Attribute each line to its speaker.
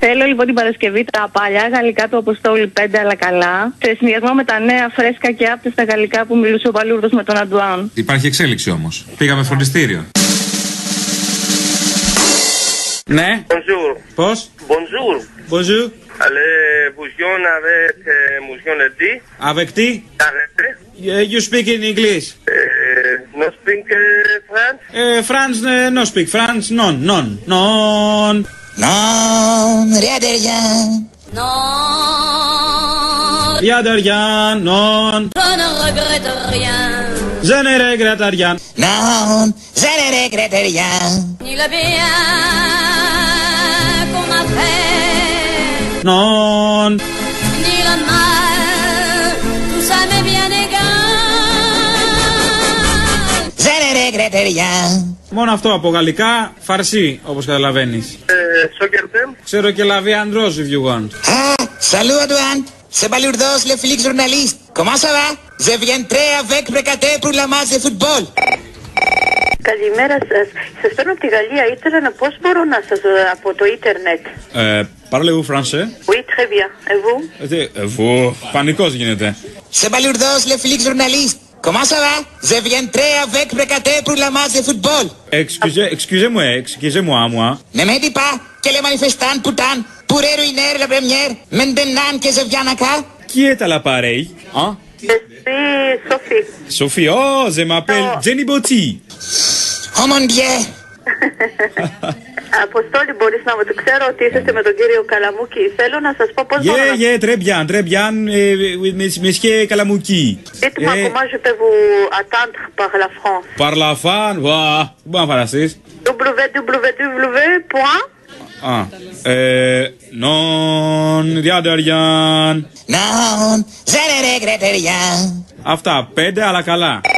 Speaker 1: Θέλω λοιπόν την Παρασκευή τα παλιά γαλλικά του Αποστόλη 5 αλλά καλά, σε συνδυασμό με τα νέα φρέσκα και άπτεστα γαλλικά που μιλούσε ο Παλούρδος με τον Αντουάν.
Speaker 2: Υπάρχει εξέλιξη όμως. Πήγαμε φροντιστήριο. Ναι.
Speaker 3: Bonjour.
Speaker 2: Πώς?
Speaker 3: Bonjour.
Speaker 2: Bonjour.
Speaker 3: Allez, bouillon avec bouillon de dit.
Speaker 2: Avec qui? You speak in English.
Speaker 3: No speak French.
Speaker 2: France, no speak France, non.
Speaker 4: Non, rien de rien.
Speaker 5: Non,
Speaker 2: Rien de rien, non.
Speaker 5: je ne regrette rien.
Speaker 2: Je ne regrette rien.
Speaker 4: Non, je ne regrette rien.
Speaker 5: Ni le bien qu'on m'a fait,
Speaker 2: Non.
Speaker 5: ni le mal, tout ça m'est bien égal.
Speaker 4: Je ne regrette rien.
Speaker 2: Μόνο αυτό από γαλλικά, φαρσί, όπως καταλαβαίνεις.
Speaker 3: Soccer team.
Speaker 2: Ξέρω και λαβή ανδρός, if you want.
Speaker 4: Ah, salut Antoine. C'est Balourdos, le Félix journaliste. Comment ça va? Je viendrai avec Brekaté pour la match de football.
Speaker 6: Καλημέρα σας. Σας παίρνω από τη Γαλλία. Ήθελα να πώς μπορώ να σας από το ίντερνετ.
Speaker 2: Parlez-vous français?
Speaker 6: Oui, très bien. Et vous?
Speaker 2: Vous, πανικός γίνεται.
Speaker 4: C'est Balourdos, le Félix journaliste. Comment ça va? Je viendrai avec Brekaté pour la match de football.
Speaker 2: Excusez-moi, moi.
Speaker 4: Ne me dis pas que les manifestants putain pourraient ruiner la première maintenant que je viens à cas.
Speaker 2: Qui est à l'appareil? Hein?
Speaker 6: Je suis Sophie.
Speaker 2: Sophie, oh, je m'appelle Jenny Botti.
Speaker 4: Oh mon Dieu.
Speaker 6: Αποστόλη, μπορείς να μου το ξέρω ότι είσαστε με τον κύριο Καλαμούκη. Θέλω να σας πω πώς μπορώ να...
Speaker 2: Très bien, monsieur Kalamouki.
Speaker 6: Dites-moi comment je peux vous attendre par la France.
Speaker 2: Par la France, bon, φανταστείς.
Speaker 6: www.
Speaker 2: Non, rien de rien.
Speaker 4: Non, je ne regrette rien.
Speaker 2: Αυτά, 5 αλλά καλά.